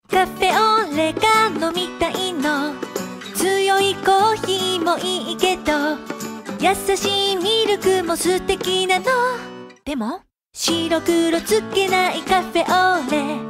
カフェオレが飲みたいの。強いコーヒーもいいけど、優しいミルクも素敵なの。でも白黒つけないカフェオレ。